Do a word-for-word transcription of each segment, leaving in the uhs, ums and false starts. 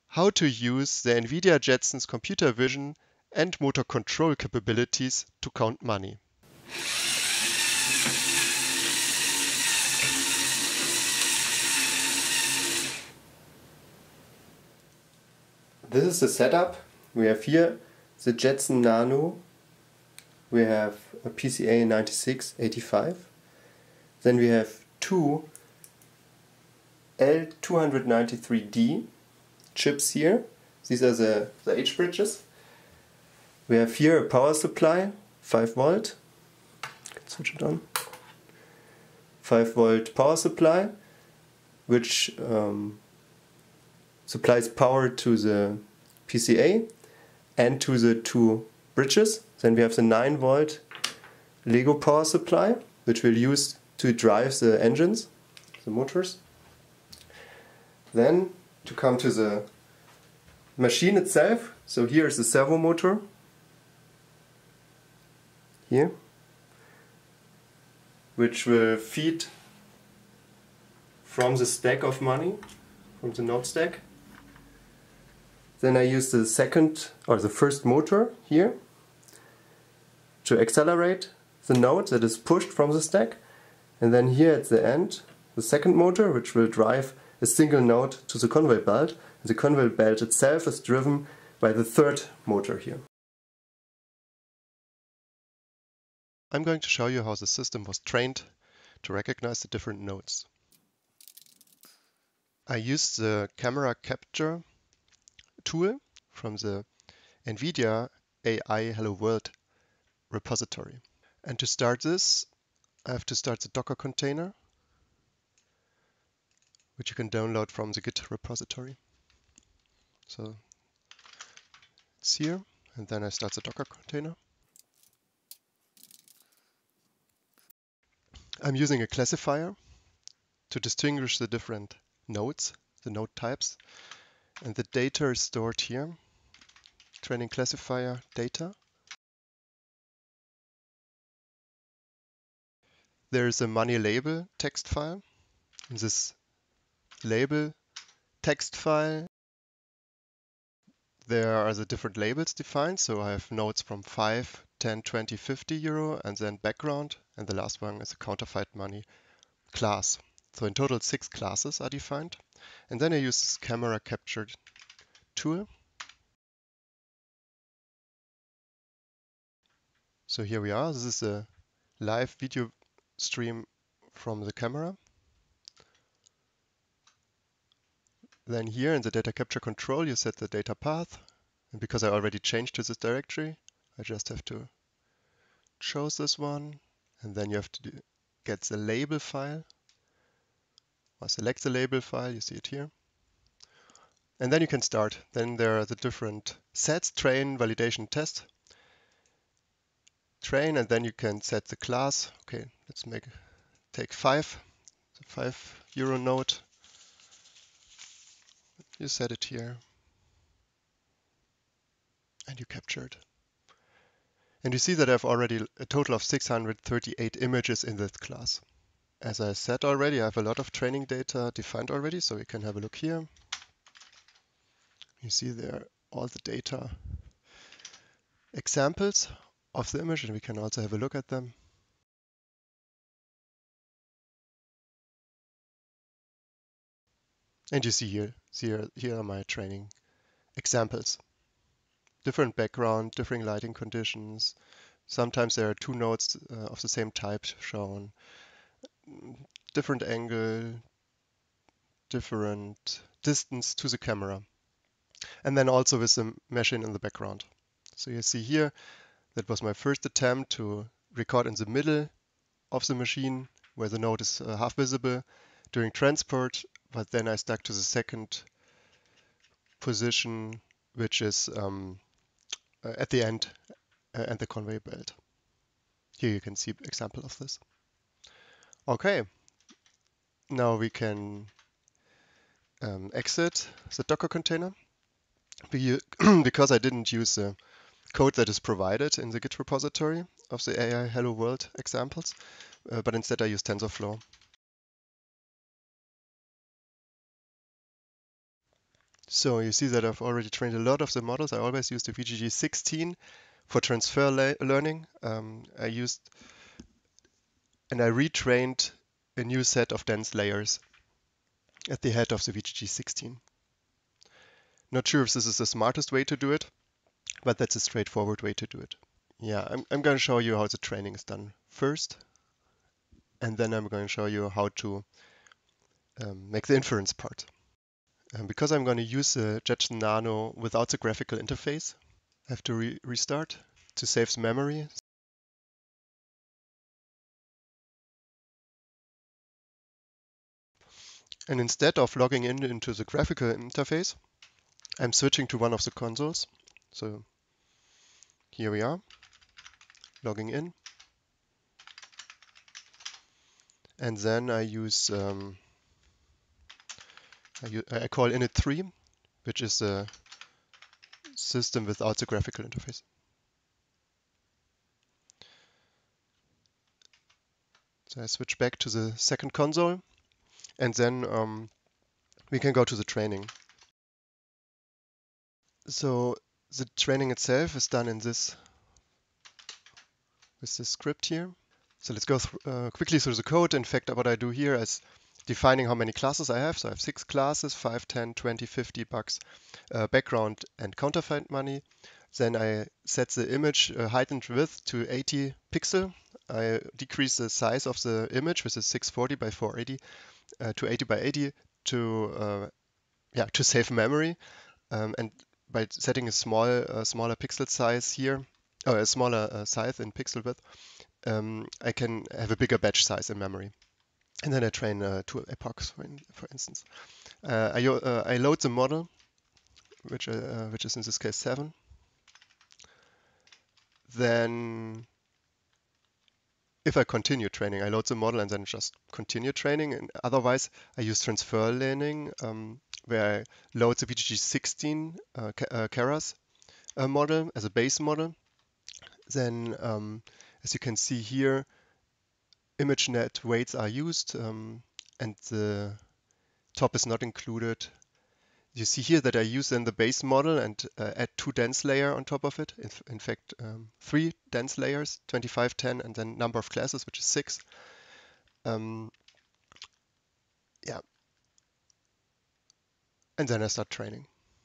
how to use the NVIDIA Jetson's computer vision and motor control capabilities to count money. This is the setup. We have here the Jetson Nano. We have a P C A ninety-six eighty-five. Then we have two L two ninety-three D chips here. These are the, the H bridges. We have here a power supply, five volt. Can switch it on. five volt power supply, which um, supplies power to the P C A and to the two bridges. Then we have the nine volt Lego power supply, which we'll use to drive the engines, the motors. Then to come to the machine itself, so here is the servo motor, here, which will feed from the stack of money, from the node stack. Then I use the second or the first motor here to accelerate the node that is pushed from the stack, and then here at the end the second motor, which will drive a single node to the conveyor belt. The conveyor belt itself is driven by the third motor here. I'm going to show you how the system was trained to recognize the different nodes. I used the camera capture tool from the NVIDIA A I Hello World repository. And to start this, I have to start the Docker container, which you can download from the Git repository. So it's here, and then I start the Docker container. I'm using a classifier to distinguish the different nodes, the node types, and the data is stored here. Training classifier data. There is a money label text file. In this label text file, there are the different labels defined. So I have nodes from five, ten, twenty, fifty euro, and then background. And the last one is a counterfeit money class. So in total, six classes are defined. And then I use this camera capture tool. So here we are. This is a live video stream from the camera. Then here in the data capture control, you set the data path. And because I already changed to this directory, I just have to choose this one. And then you have to do, get the label file. Or select the label file, you see it here. And then you can start. Then there are the different sets, train, validation, test. Train, and then you can set the class. Okay, let's make take five, the five euro node. You set it here, and you capture it. And you see that I have already a total of six hundred thirty-eight images in this class. As I said already, I have a lot of training data defined already, so we can have a look here. You see there all the data examples of the image, and we can also have a look at them. And you see here, here, here are my training examples. Different background, different lighting conditions. Sometimes there are two nodes uh, of the same type shown. Different angle, different distance to the camera. And then also with the machine in the background. So you see here, that was my first attempt to record in the middle of the machine where the node is uh, half visible during transport, but then I stuck to the second position, which is um, uh, at the end uh, and the conveyor belt. Here you can see an example of this. Okay, now we can um, exit the Docker container. Because I didn't use the code that is provided in the Git repository of the A I Hello World examples, uh, but instead I use TensorFlow. So you see that I've already trained a lot of the models. I always use the V G G sixteen for transfer le learning. Um, I used and I retrained a new set of dense layers at the head of the V G G sixteen. Not sure if this is the smartest way to do it, but that's a straightforward way to do it. Yeah, I'm, I'm going to show you how the training is done first, and then I'm going to show you how to um, make the inference part. Um, because I'm going to use the Jetson Nano without the graphical interface, I have to re restart to save the memory. And instead of logging in into the graphical interface, I'm switching to one of the consoles. So here we are, logging in. And then I use, um, I, I call init three, which is a system without the graphical interface. So I switch back to the second console, and then um, we can go to the training. So the training itself is done in this with this script here. So let's go th uh, quickly through the code. In fact, what I do here is defining how many classes I have. So I have six classes, five, ten, twenty, fifty bucks, uh, background and counterfeit money. Then I set the image uh, height and width to eighty pixel. I decrease the size of the image, which is six forty by four eighty, uh, to eighty by eighty to uh, yeah to save memory. Um, and by setting a small uh, smaller pixel size here, or a smaller uh, size in pixel width, um, I can have a bigger batch size in memory. And then I train uh, two epochs, for, in, for instance. Uh, I, uh, I load the model, which uh, which is in this case seven. Then if I continue training, I load the model and then just continue training. And otherwise, I use transfer learning, um, where I load the V G G sixteen uh, uh, Keras uh, model as a base model. Then, um, as you can see here, ImageNet weights are used, um, and the top is not included. You see here that I use then the base model and uh, add two dense layer on top of it. In, in fact, um, three dense layers, twenty-five, ten, and then number of classes, which is six. Um, yeah, and then I start training.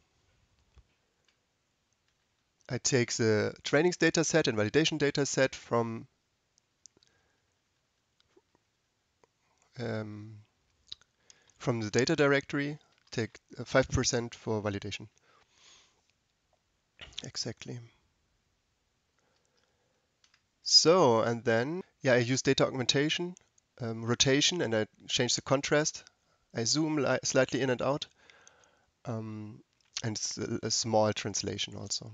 I take the trainings data set and validation data set from um, from the data directory, take five percent for validation. Exactly. So, and then, yeah, I use data augmentation, um, rotation, and I change the contrast. I zoom slightly in and out, um, and it's a, a small translation also.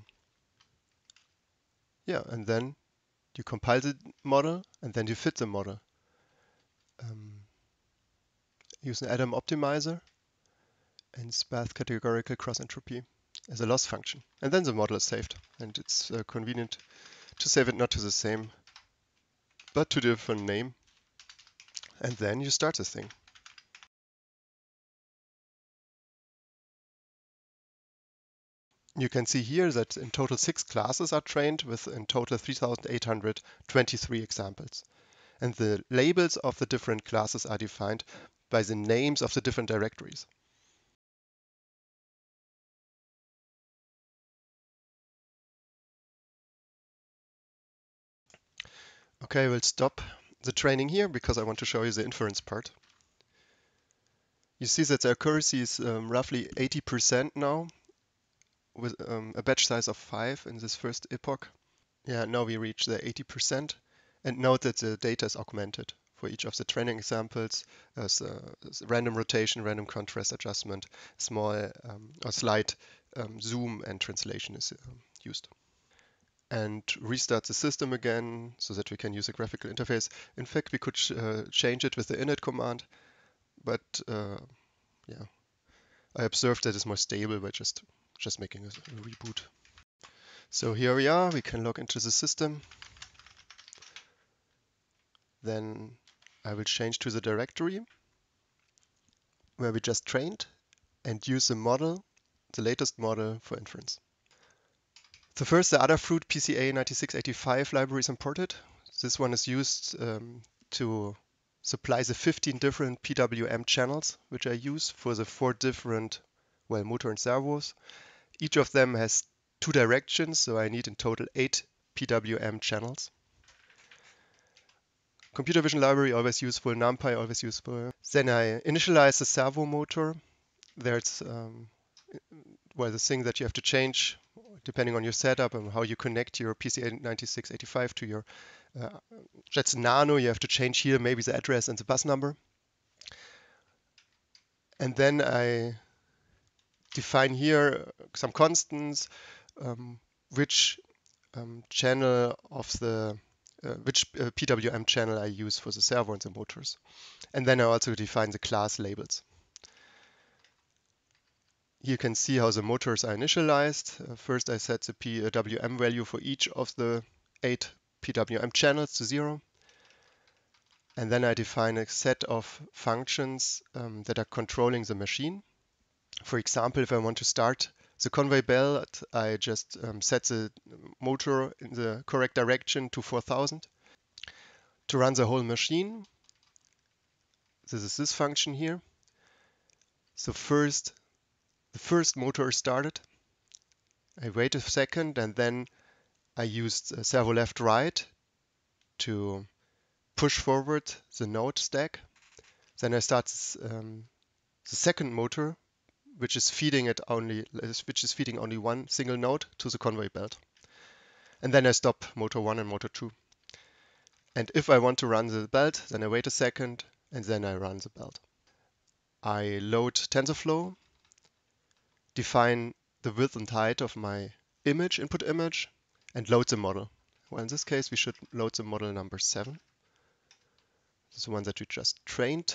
Yeah, and then you compile the model, and then you fit the model. Um, use an Adam optimizer and sparse categorical cross entropy as a loss function. And then the model is saved, and it's uh, convenient to save it not to the same, but to a different name. And then you start the thing. You can see here that in total six classes are trained with in total three thousand eight hundred twenty-three examples. And the labels of the different classes are defined by the names of the different directories. Okay, we'll stop the training here because I want to show you the inference part. You see that the accuracy is um, roughly eighty percent now, with um, a batch size of five in this first epoch. Yeah, now we reach the eighty percent. And note that the data is augmented for each of the training examples as, uh, as random rotation, random contrast adjustment, small um, or slight um, zoom and translation is um, used. And restart the system again so that we can use a graphical interface. In fact, we could ch uh, change it with the init command, but uh, yeah, I observed that it's more stable by just, just making a, a reboot. So here we are, we can log into the system. Then I will change to the directory where we just trained and use the model the latest model for inference. So first, the Adafruit P C A ninety-six eighty-five library is imported. This one is used um, to supply the fifteen different P W M channels, which I use for the four different, well, motor and servos. Each of them has two directions, so I need in total eight P W M channels. Computer vision library, always useful. NumPy, always useful. Then I initialize the servo motor. There's, um, well, the thing that you have to change depending on your setup and how you connect your P C A ninety-six eighty-five to your uh, Jetson Nano. You have to change here maybe the address and the bus number. And then I define here some constants, um, which um, channel of the uh, which uh, P W M channel I use for the servo and the motors. And then I also define the class labels. Here you can see how the motors are initialized. Uh, first I set the P W M value for each of the eight P W M channels to zero. And then I define a set of functions um, that are controlling the machine. For example, if I want to start the conveyor belt, I just um, set the motor in the correct direction to four thousand. To run the whole machine, this is this function here. So first, the first motor is started. I wait a second and then I used uh, servo left right to push forward the node stack. Then I start um, the second motor, which is feeding it only, which is feeding only one single node to the conveyor belt. And then I stop motor one and motor two. And if I want to run the belt, then I wait a second and then I run the belt. I load TensorFlow, define the width and height of my image, input image, and load the model. Well, in this case, we should load the model number seven. This is the one that we just trained.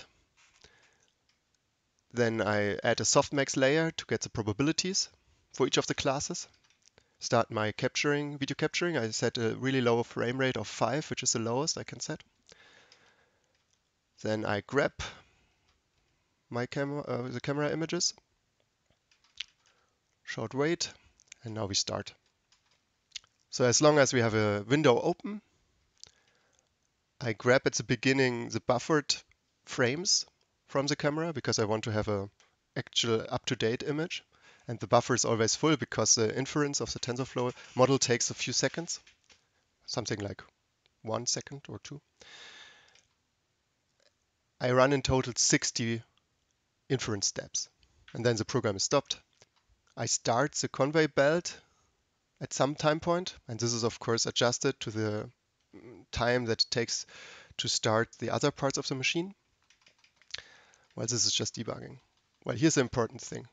Then I add a softmax layer to get the probabilities for each of the classes. Start my capturing, video capturing. I set a really low frame rate of five, which is the lowest I can set. Then I grab my camera, uh, the camera images, short wait, and now we start. So as long as we have a window open, I grab at the beginning the buffered frames from the camera because I want to have a actual up-to-date image. And the buffer is always full because the inference of the TensorFlow model takes a few seconds, something like one second or two. I run in total sixty inference steps, and then the program is stopped. I start the conveyor belt at some time point, and this is of course adjusted to the time that it takes to start the other parts of the machine. Well, this is just debugging. Well, here's the important thing.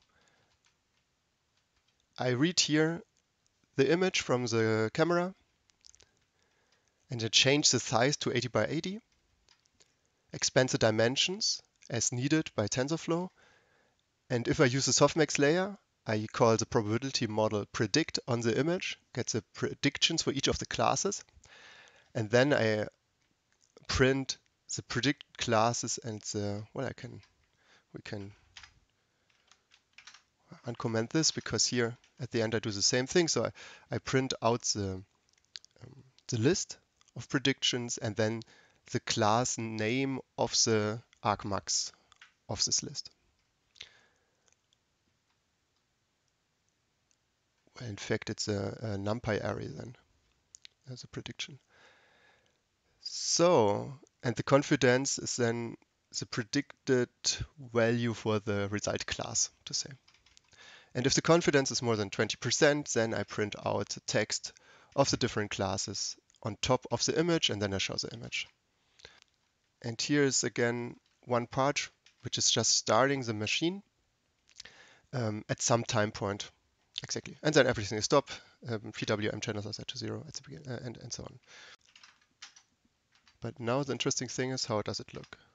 I read here the image from the camera and I change the size to eighty by eighty, expand the dimensions as needed by TensorFlow, and if I use the softmax layer, I call the probability model predict on the image, get the predictions for each of the classes, and then I print the predict classes and the, well, I can, we can uncomment this because here at the end I do the same thing. So I, I print out the, um, the list of predictions and then the class name of the argmax of this list. Well, in fact, it's a, a NumPy array then as a prediction. So, and the confidence is then the predicted value for the result class, to say. And if the confidence is more than twenty percent, then I print out the text of the different classes on top of the image, and then I show the image. And here is again one part, which is just starting the machine um, at some time point. Exactly. And then everything is stopped. Um, P W M channels are set to zero at the beginning, uh, and, and so on. But now the interesting thing is, how does it look?